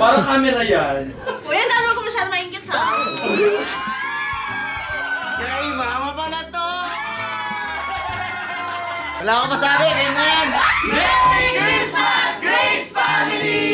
Parang camera yan. Kuya, dahil ko masyadong maingit ha. Yay, mama pala to! Wala akong masabi, kayo na yan! Merry Christmas, Grace Family!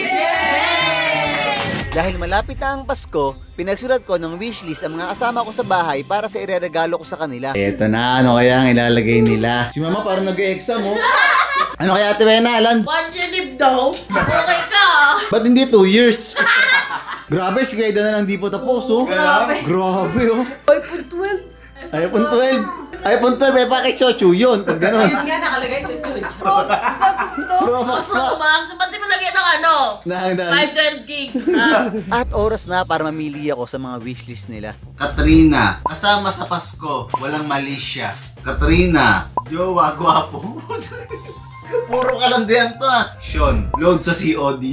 Dahil malapit na ang Pasko, pinagsulat ko ng wishlist ang mga kasama ko sa bahay para sa ireregalo ko sa kanila. Eto na, ano kaya ang ilalagay nila? Si mama parang nag-e-exam oh. Ano kaya Ate Wena, Alan? One year live daw. Okay ka. Ba't hindi 2 years? Grabe, si Kaida na lang di po tapos oh. Grabe. Grabe oh. iPhone 12. iPhone 12. iPhone 12, may pakichochu yun. Pag gano'n. Ayun nga, nakalagay ito. Pro Max pa gusto. Pro Max pa. Pro Max, ba't di mo lagyan ng ano? 512 gig. At oras na para mamili ako sa mga wishlist nila. Katrina, kasama sa Pasko, walang mali siya. Katrina, jowa, gwapo. Puro kalandian to ah. Sean, load sa COD.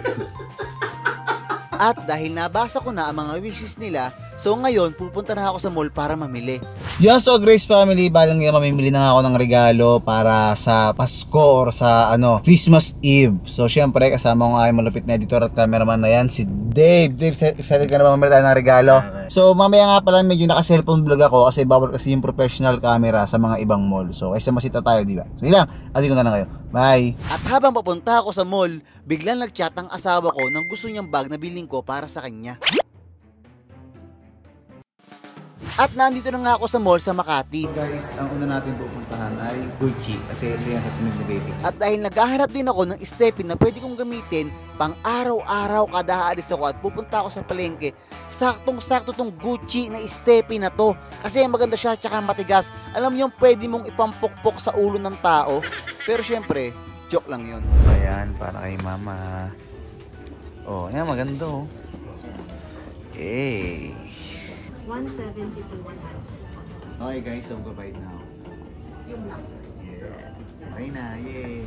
At dahil nabasa ko na ang mga wishes nila, so ngayon pupunta na ako sa mall para mamili. Yan, so Grace Family, balang ngayon mamimili na ako ng regalo para sa Pasko or sa Christmas Eve. So syempre kasama ko nga yung malupit na editor at cameraman na yan, si Dave. Dave, excited ka na ba mamili tayo ng regalo? So mamaya nga pala medyo naka-cellphone vlog ako kasi bawal kasi yung professional camera sa mga ibang mall. So kaysa masita tayo, di ba? So yun lang, atin ko na lang kayo. Bye! At habang papunta ako sa mall, biglang nag-chat ang asawa ko ng gusto niyang bag na bilhin ko para sa kanya. At nandito na nga ako sa mall sa Makati. Guys, ang una natin pupuntahan ay Gucci kasi isa yan sa simil ni baby. At dahil naghahanap din ako ng stepin na pwede kong gamitin pang araw-araw kada aalis ako at pupunta ako sa palengke, saktong-sakto tong Gucci na stepin na to. Kasi maganda siya tsaka matigas. Alam niyo, pwede mong ipampukpok sa ulo ng tao. Pero syempre, joke lang yun. Ayan, para kay mama. Oh, yan maganda oh. Hey. 172. Okay guys, so goodbye now. Yung lang. Yeah. Okay na, yay!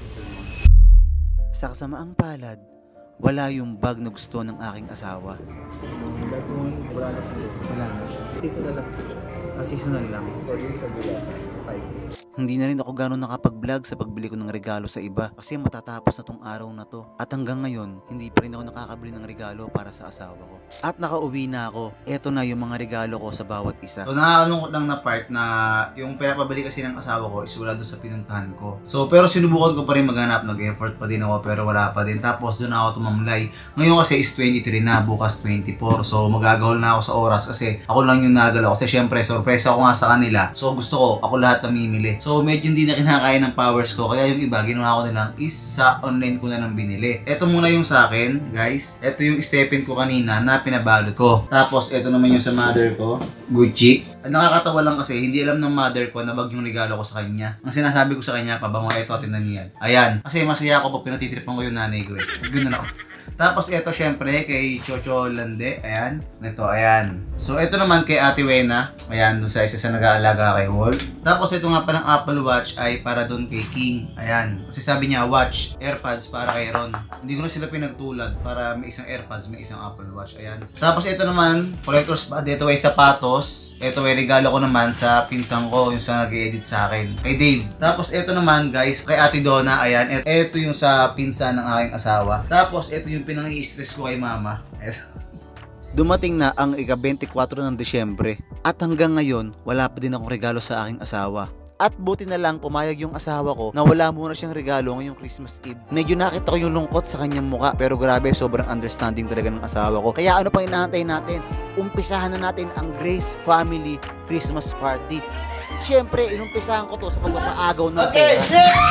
Sa kasamaang palad, wala yung bag na gusto ng aking asawa. Wala na. Seasonal lang. Seasonal lang. 4 years ago lang. 5 years. Hindi na rin ako gano'n nakapag-vlog sa pagbili ko ng regalo sa iba kasi matatapos na tong araw na to. At hanggang ngayon, hindi pa rin ako nakakabili ng regalo para sa asawa ko. At nakauwi na ako. Eto na yung mga regalo ko sa bawat isa. So nakakalungkot lang na part na yung pinapabili kasi ng asawa ko is wala doon sa pinuntahan ko. So pero sinubukan ko pa rin maghanap, nag-effort pa din ako pero wala pa din. Tapos doon ako tumamlay. Ngayon kasi is 23 na, bukas 24. So magagawal na ako sa oras kasi ako lang yung nagalaw. Kasi syempre sorpresa ako nga sa kanila. So gusto ko, ako lahat namimili. So medyo hindi na kinakaya ng powers ko. Kaya yung iba, ginawa ko na lang is sa online ko na lang binili. Ito muna yung sa akin, guys. Ito yung stepin ko kanina na pinabalot ko. Tapos ito naman yung sa mother ko, Gucci. Nakakatawa lang kasi hindi alam ng mother ko na bag yung regalo ko sa kanya. Ang sinasabi ko sa kanya, pabango, ito, tinan niyo yan. Ayan. Kasi masaya ako pag pinatitripan ko yung nanay ko eh. Ganun ako. Tapos ito syempre kay Chocho Lande, ayan, ito, ayan. So ito naman kay Ate Wena, ayan, dun sa isa sa nag-aalaga kay Walt. Tapos ito nga pa ng Apple Watch ay para dun kay King, ayan. Kasi sabi niya, watch, AirPods para kay Ron. Hindi ko na sila pinagtulad para may isang AirPods, may isang Apple Watch, ayan. Tapos ito naman, collector's pad, ito ay sapatos. Ito ay regalo ko naman sa pinsang ko, yung sa nag-edit sa akin, kay Dave. Tapos ito naman guys, kay Ate Donna, ayan. Ito yung sa pinsan ng aking asawa. Tapos ito yung pinang-i-stress ko kay mama. Dumating na ang ika-24 ng Disyembre at hanggang ngayon wala pa din akong regalo sa aking asawa. At buti na lang pumayag yung asawa ko na wala muna siyang regalo ngayong Christmas Eve. Medyo nakita ko yung lungkot sa kanyang muka pero grabe, sobrang understanding talaga ng asawa ko. Kaya ano pang inaantay natin? Umpisahan na natin ang Grace Family Christmas Party. Siyempre, inumpisahan ko to sa pagpapaagaw ng pera.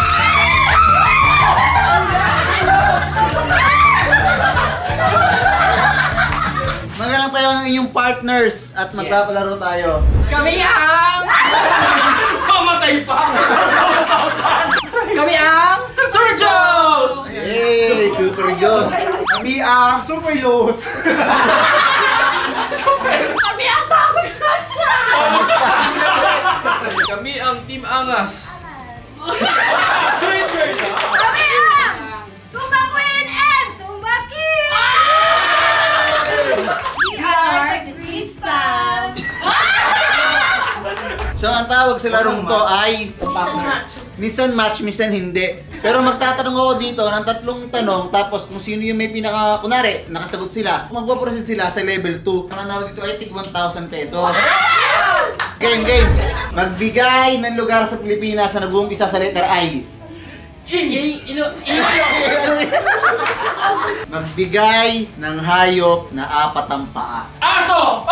Magalang tayo ng inyong partners at magpapalaro tayo. Kami ang... Pamatay pa! Kami ang... Sir Jones! Yay! Super Jones! Kami ang Super Los! Kami ang Thomas Kami ang Team Angas! Stranger na! Kami ang Zumba Queen and Zumba King! We are the Grease Band! So ang tawag sa larong to ay minsan match, minsan hindi. Pero magtatanong ako dito ng 3 tanong, tapos kung sino yung may pinaka, kunwari, nakasagot sila, magpaproceed sila sa level 2. Ang nanalo dito ay tig 1,000 pesos. Game. Magbigay ng lugar sa Pilipinas na nag-uumpisa sa letter I. Magbigay ng hayop na 4 ang paa. Aso!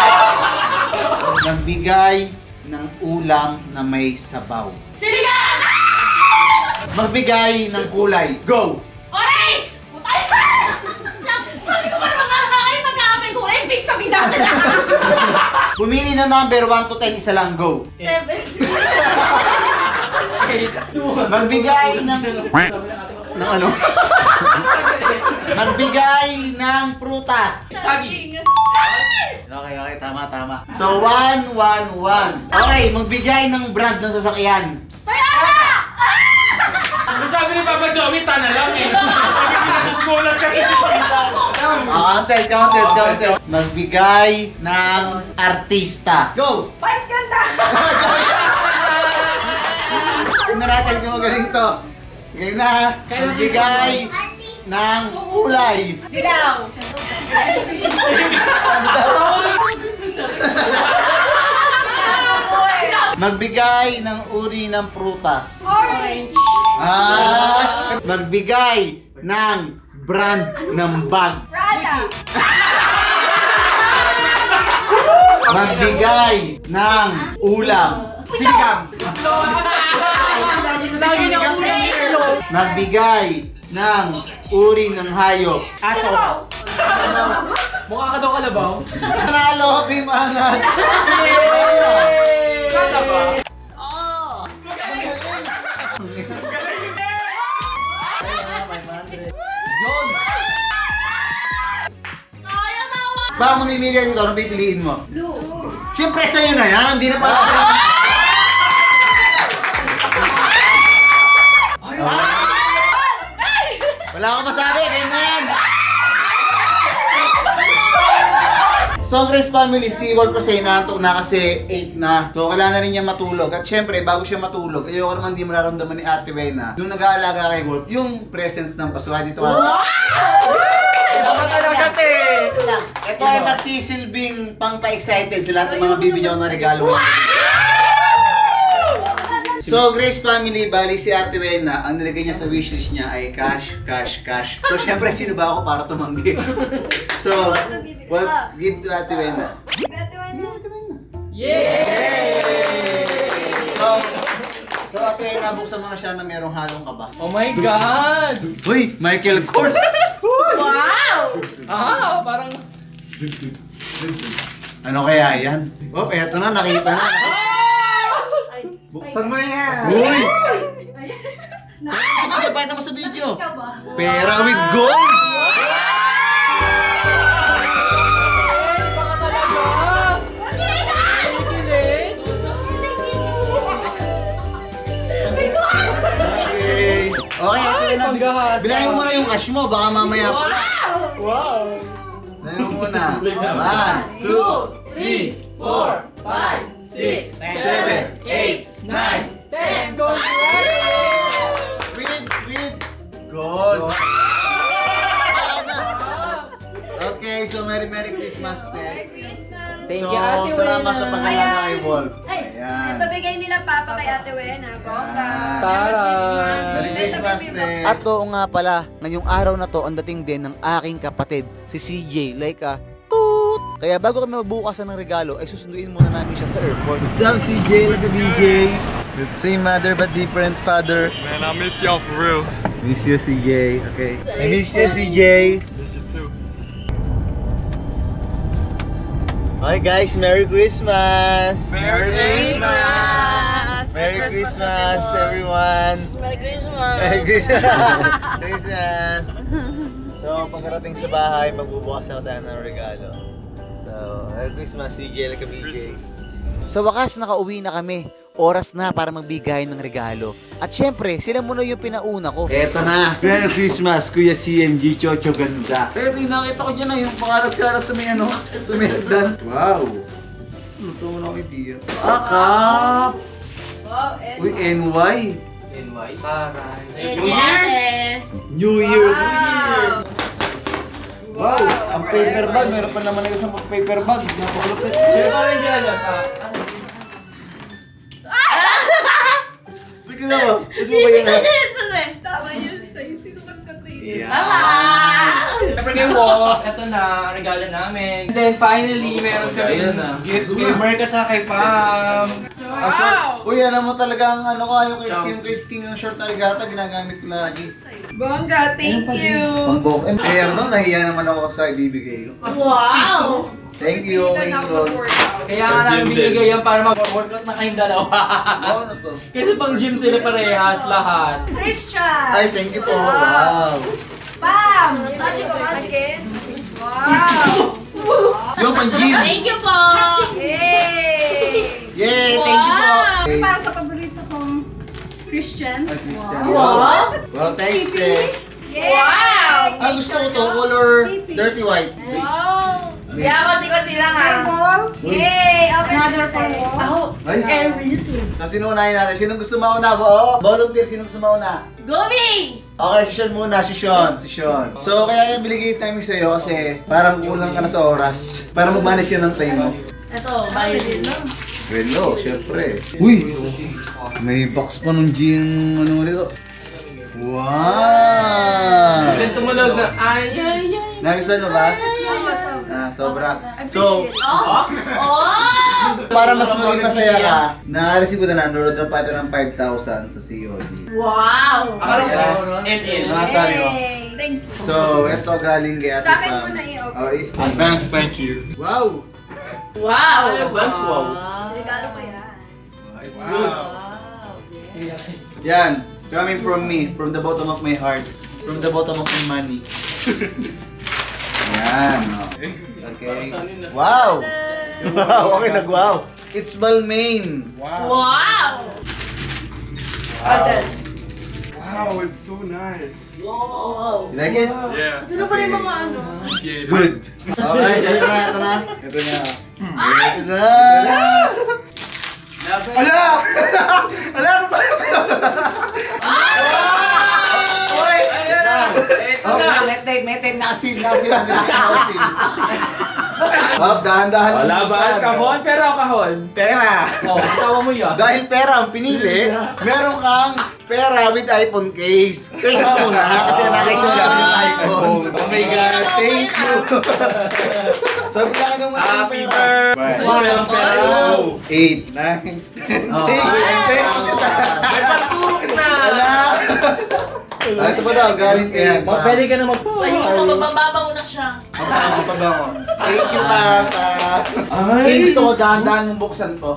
Magbigay ng ulam na may sabaw. Sinigang! Magbigay ng kulay. Go! Orange! Putay pa! Sabi ko pa naman kayo mag-aapay ko. Eh, big sabi natin na. Pumili ng number 1 to 10, isa lang. Go! 7. Magbigay ng ano? Magbigay ng prutas. Saging. Okay, tama. So, 1, 1, 1. Okay, magbigay ng brand ng sasakyan. Toyota! Ano sabi ni Papa Joey, tana lang eh. Nagugulat kasi si Pita. Counted. Magbigay ng artista. Go! Vice ganda! Tingnan natin kung magaling to. Game na. Magbigay ng kulay. Dilaw! Magbigay ng uri ng prutas. Orange! Magbigay ng brand ng bag. Prada! Magbigay ng ulam. Sinigang. Magbigay ng uri ng hayop. Aso. Mukha ka daw kalabaw. Nanalo, Team Angas. Kalabaw. Yun. Sayang naman! Baka mamimili dito, anong pipiliin mo? Blue! Siyempre sa'yo na yan, hindi na para. Wala akong masabi, ganyan na yan. So Grace family, si Wolf kasi inaantok na kasi 8 na. So kailangan na rin niya matulog. At syempre, bago siya matulog, ayoko naman di mararamdaman ni Ate Wena nung nag-aalaga kay Wolf, yung presence ng pasuha dito. Wow! Ito ay magsisilbing pang-pa-excited sa lahat ng mga bibigyan ng regalo. So Grace family, bali si Ate Wena, ang nilagay niya sa wishlist niya ay cash. So syempre, sino ba ako para tumanggi? So, well, give to Ate Wena. Yay! So Ate Wena, buksan mo na siya na merong halong kaba. Oh my God! Uy, Michael Kors! Wow! Parang... Ano kaya yan? Oh, eto na, nakita na. Buksan mo yan! Uy! Pakita mo sa video. Pera with gold! Okay, Ate Wena, bilangin mo muna yung cash mo, baka mamaya pa. Wow! Bilangin mo muna. 1, 2, 3, 4, 5, 6, 7, 8, 9, 10. Go! With gold. Okay, so Merry Christmas, Te. Thank So, you, Ate salamat sa Wena. pag-alala kay Wolf. Ayan. Ito bigay nila Papa kay Ate Wena. Bongga. Tara! Merry Christmas, Te. At oo nga pala, ngayong araw na to ang dating din ng aking kapatid, si CJ, like toot! Kaya bago kami mabukasan ng regalo, ay susunduin muna namin siya sa airport. What's up, CJ? Like a BJ. The same mother but different father. Man, I miss y'all for real. Miss you, CJ. Okay. I miss you, CJ. Miss you too. Okay, guys. Merry Christmas. Merry Christmas! Merry Christmas, everyone. Merry Christmas! Merry Christmas. Christmas. So, pagkarating sa bahay, magbubukas na tayo ng regalo. So, Merry Christmas, CJ, like a BJ. Sa wakas, nakauwi na kami. Oras na para magbigay ng regalo. At syempre, sila muna yung pinauna ko. Eto na. Merry Christmas, Kuya CMG Chocho Ganda. Eto yung nakita ko dyan na yung pangalat-kalat sa may ano, sa may hagdan. Wow. Luto mo na ako idea. Akap! Wow, Uy, NY. and white. Taray. New Year! New Year! Wow! Wow! Ang paper bag, meron pa naman na isang paper bag. Napakalupit. Share ko rin dyan, Bigyan mo. Gusto mo ba yan? Tama yun sa'yo. Sinukat ka ito. Siyempre kay Wolf, ito na, regalo namin. And then finally, meron siya gift kay Merk at saka kay Pam. Uy, alam mo talaga ang ano ko, yung kay King ang short na regata, ginagamit ko lagi. Bongga, thank you! Pambok. Eh, ano, nahiya naman ako sa ibibigay ko. Wow! Thank you, thank you. Kaya nga namin binigay yan para mag-workout na kayong dalawa. Ano to? Kasi pang gym sila parehas, lahat. Christian! Ay, thank you po. Wow. Pam! Sabi ko again. Wow! Yung pang gym. Thank you po! Yay! Yay, thank you po. Okay. Para sa paborito kong Christian. Ay, Christian. Wow! Wow, thanks, te. Wow! Ah, gusto ko to, color dirty white. Wow! Yeah, konti-konti lang ha. Yay! Another for Wall. Ay, so sino unahin natin? Sinong gusto mauna? Volunteer, sinong gusto mauna? Gobi! Okay, si Sean muna, si Sean. So, kaya yung binigay namin sa'yo kasi parang kulang ka na sa oras. Para mag-manage ka ng time mo. Ito, bayo din no? Hello, syempre. Uy! May box pa nung gin, ano nito. Wow! Then tumunog na, ay. Nagustuhan mo ba? Ah, sobra. So, Oh! para mas maging masaya ka, na-receive ko na nanonood na pa ito ng 5,000 sa COD. Wow! Akala ko Kaya, siguro, ML. Masasabi mo? Thank you. So, ito galing kay Ate Sa akin Pam. muna i-open. Oh, Advance thank you. wow! Wow! Advance wow. Regalo ko yan. It's good. Yan. Coming from me, from the bottom of my heart, from the bottom of my money. Yan. Okay. Wow! Wow, okay, nag-wow. It's Balmain. Wow! Wow, it's so nice. Wow! You like it? Yeah. Ano pa rin mga ano? Appreciate it. Good. Okay, ito na. Ito na. Ito na. Ala! Ala! Oh, may tape na asin. Bob, dahan-dahan. Wala ba? Kahon? Pero kahon? Pera. Oh, tawa mo yan. Dahil pera ang pinili, meron kang pera with iPhone case. Case muna, kasi nakita ko lang yung iPhone. Oh my God, thank you. Sabi ka nung Happy pera. Walang pera. 8, 9, 10. May pagturok na! Ito pa daw, galing kaya. Pwede ka na mag... Ay, mabababaw na siya. Ang pabango. Thank you, Pata. Ay, gusto ko dahan-dahan mong buksan to.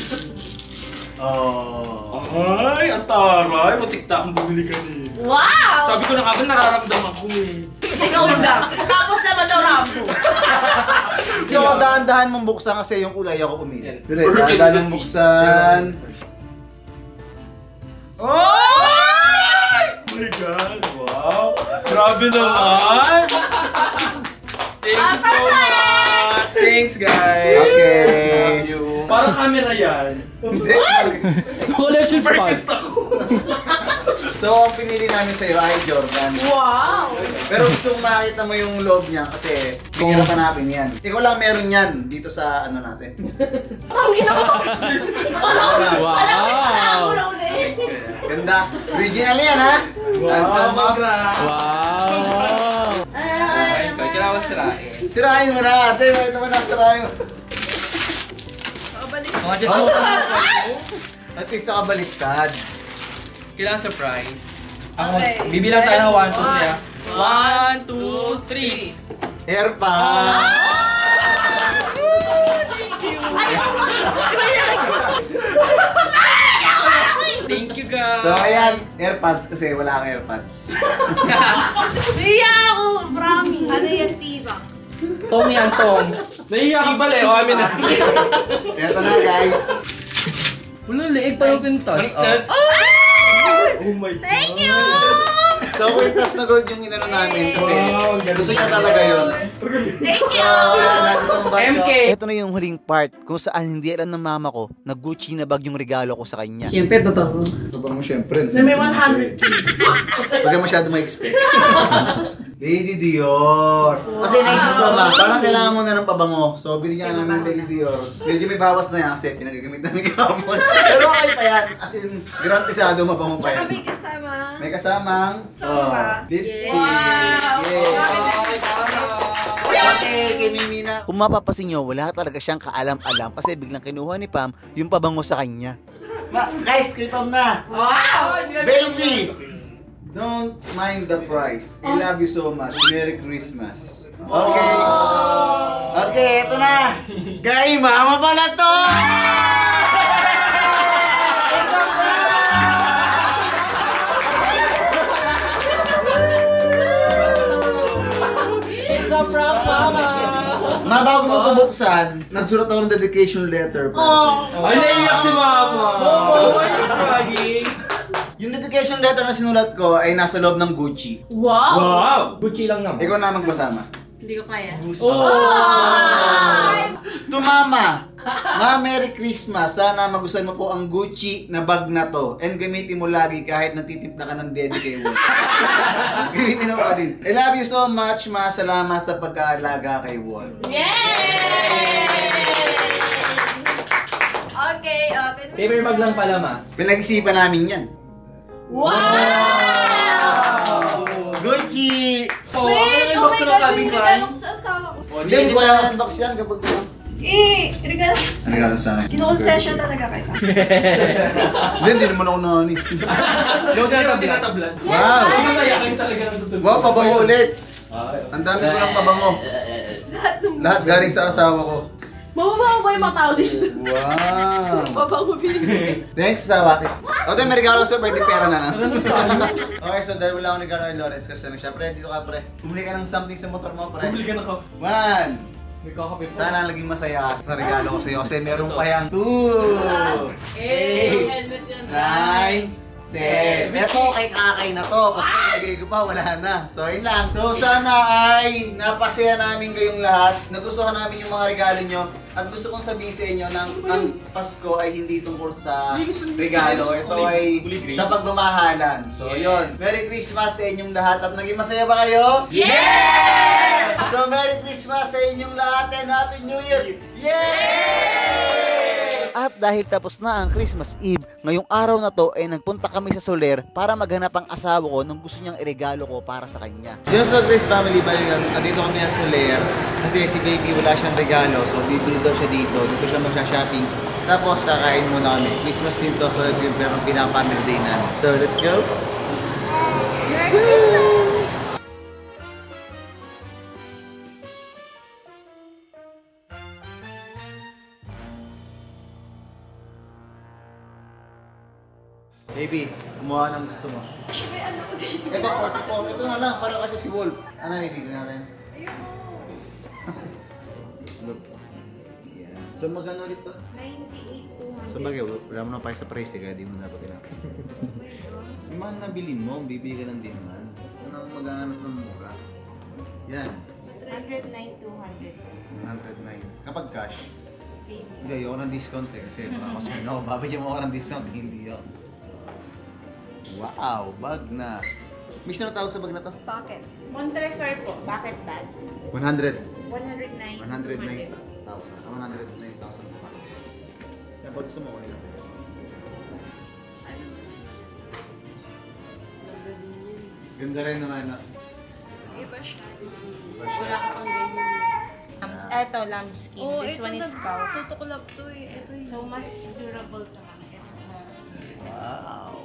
Oh. Ay, ang taray. Matikta akong bumili kanina. Wow! Sabi ko na nga ba nararamdaman ko eh. Ikaw lang. Tapos naman daw Rambo. Gusto ko dahan-dahan mong buksan kasi yung kulay ako pumili. Dili, dahan-dahan mong buksan. Oh my God! Wow! Grabe naman! Thank you so much! Thanks, guys! Okay. Love you. Parang camera yan. Hindi. Collection Perfect ako. So, ang pinili namin sa'yo ay Jordan. Wow! Pero gusto kong makita mo yung loob niya kasi bigyan pa natin yan. Ikaw lang meron yan dito sa ano natin. Wow! Ganda. Original yan, ha? Ang sama. Wow! Ay, Kailangan mo sirain. Sirain mo na, ate. Ito mo na, sirain mo. Mga just mo sa At least nakabaliktad. Kailangan surprise. Ako, bibilang tayo ng 1, 2, 3. 1, 2, 3. Airpa. Thank you, guys. So, ayan. AirPods kasi wala kang AirPods. Iya ako, promise. Ano yung tiba? Tommy Antong. Nahiya ka pala eh. O, amin na. Ito na, guys. Wala, liig pa yung pintas. Oh my God. Thank you! So, kwintas na gold yung inano namin kasi gusto niya talaga yun. Thank you! MK! Ito na yung huling part kung saan hindi alam ng mama ko na Gucci na bag yung regalo ko sa kanya. Siyempre, babago. Sobrang mo syempre. Na may 100. Huwag ka masyado ma-expect. Lady Dior. Kasi naisip ko ma, parang kailangan mo na ng pabango. So, binigyan namin ng Lady Dior. Medyo may bawas na yan kasi pinagagamit namin kahapon. Pero okay pa yan. As in, garantisado mabango pa yan. May kasama. May kasamang lipstick. Wow! Okay, kay Mimi na. Kung mapapasin nyo, wala talaga siyang kaalam-alam kasi biglang kinuha ni Pam yung pabango sa kanya. Guys, kay Pam na. Wow! Baby! Don't mind the price. I love you so much. Merry Christmas. Okay. Okay, ito na. Kay mama pala to! It's a prank, mama! Ma, bago mo ito buksan, nagsulat ako ng dedication letter para sa'yo. Ay, naiiyak si Mama! Why are you crying? Yung dedication letter na sinulat ko ay nasa loob ng Gucci. Wow! Wow! Gucci lang naman. Ikaw na magbasama. Hindi ko kaya. To Mama, Ma, Merry Christmas. Sana magustuhan mo po ang Gucci na bag na to. And gamitin mo lagi kahit natitimpla ka ng dede kay Walt. Gamitin mo pa din. I love you so much, Ma. Salamat sa pag-aalaga kay Walt. Okay, Paper bag lang pala, ma. Pinag-isipan namin yan. Wow! Gucci! Wait, oh my God, may regalo ko sa asawa ko. Hindi, hindi ko yan unbox yan kapag Regalo ko sa regalo sa akin. Kinukonsession talaga kita. Hindi naman ako nani. Load na Hindi tabla. natablan. Wow! Masaya kayo talaga ng tutulog. Wow, pabango ulit. Ay, Ang dami ko ng pabango. Lahat galing sa asawa ko. Mababago ba yung mga tao dito? Wow! Pabango binili. Thanks sa Watis. O, tayo may regalo sa'yo, pwede pera na. Okay, so dahil wala akong regalo kay Lawrence kasi siya, pre, dito ka, pre. Bumili ka ng something sa motor mo, pre. bumili ka na cups. 1. May kakape pa. Sana naging masaya ka sa regalo ko sa'yo kasi meron pa yung 2, 8, 9, 10. Ito kay kakay na to. Pag nilagay ko pa, wala na. So, yun lang. So, sana ay napasaya namin kayong lahat. Nagustuhan namin yung mga regalo nyo. At gusto kong sabihin sa inyo na ang Pasko ay hindi tungkol sa regalo. Ito ay sa pagmamahalan. So, yun. Merry Christmas sa inyong lahat. At naging masaya ba kayo? Yes! So, Merry Christmas sa inyong lahat and Happy New Year! Yay! At dahil tapos na ang Christmas Eve, ngayong araw na to ay nagpunta kami sa Soler para maghanap ang asawa ko ng gusto niyang iregalo ko para sa kanya. Yung sa Grace Family ba yun, andito kami sa Soler kasi si baby wala siyang regalo so bibili daw siya dito siya magsha-shopping tapos kakain muna kami. Christmas din to so ito yung pinaka-family day namin. So let's go! Merry Christmas! Baby, kumuha ng gusto mo. Siya may ano ko dito. Ito na lang, para kasi si Wolf. Ano bibigyan natin? Ayoko. Look. Yeah. So magkano ulit to? 98,200. So bagay, wala mo na pa sa price kaya di mo na pagkailangan. Yung mga nabilin mo, bibili ka lang din man. Ano ang maghanap ng mura? Yan, 109,200. 109. Kapag cash, Same. hindi, ayoko ng discount eh. Kasi baka mas may ako, babagyan mo ako ng discount, hindi yun. Wow, bag na. Miss na tawag sa bag na to? Bakit? Montresor po. Bakit bad? 100. 109,200. 109,000. 109,000 pa. Kaya pag gusto mo ko nila. Ganda rin naman na. Iba siya. Wala ka pang ganyan. Eto, lambskin. Oh, This ito one is cow. tutuklap to eh. Ito So, mas durable to kaysa sa... Wow.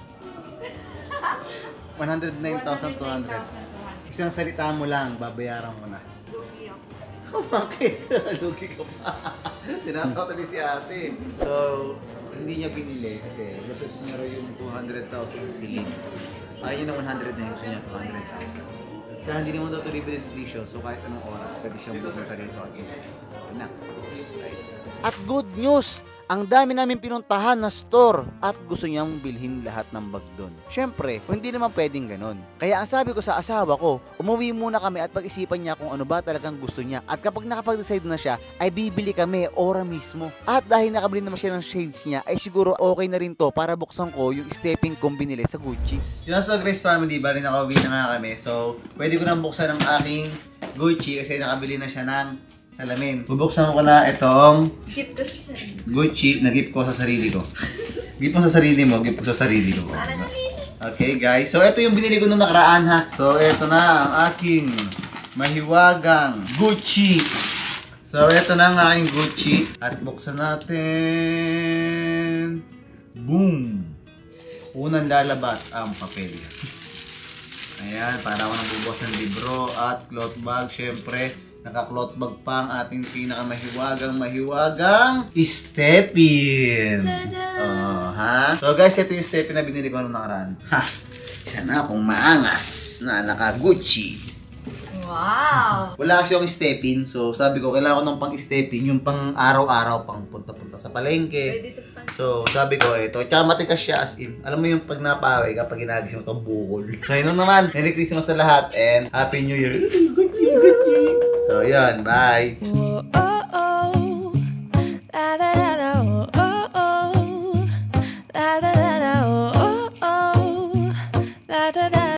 109,200. Isang salita mo lang, babayaran mo na. lugi ako. Bakit? Lugi ka pa. Tinatawa si ate. So, hindi niya binili kasi gusto niya raw yung 200,000 ceiling. Ayaw niya ng 100 na gusto niya 200,000. Kaya hindi naman daw ito limited edition, so kahit anong oras, pwede siyang pumunta dito again. So, na. At good news! Ang dami namin pinuntahan na store at gusto niyang bilhin lahat ng bag doon. Syempre, hindi naman pwedeng ganun. Kaya ang sabi ko sa asawa ko, umuwi muna kami at pag-isipan niya kung ano ba talagang gusto niya. At kapag nakapag-decide na siya, ay bibili kami ora mismo. At dahil nakabili naman siya ng shades niya, ay siguro okay na rin to para buksan ko yung stepping kong binili sa Gucci. Yun sa Grace Family, bali nakauwi na nga kami. So, pwede ko nang buksan ang aking Gucci kasi nakabili na siya ng salamin. Bubuksan ko na itong Gift ko sa sarili. Gucci na gift ko sa sarili ko. Gift mo sa sarili mo, gift ko sa sarili ko. Okay guys, so ito yung binili ko nung nakaraan ha. So ito na ang aking mahiwagang Gucci. So ito na ang aking Gucci. At buksan natin. Boom! Unang lalabas ang papel. Ayan, para ako nagbubukas ng libro at cloth bag. Syempre, naka-cloth bag pa ang ating pinakamahiwagang Stepin. Ha? So guys, ito yung Stepin na binili ko nung nakaraan. Ha! Isa na akong maangas na naka-Gucci. Wow! Wala kasi yung Stepin, so sabi ko, kailangan ko ng pang-Stepin, yung pang araw-araw, pang punta-punta sa palengke. Pwede ito pa. So, sabi ko, ito, tsaka matikas siya as in. Alam mo yung pag napawi kapag ginagis mo itong bukol. So, yun naman. Merry Christmas sa lahat and Happy New Year. So, yun. Bye!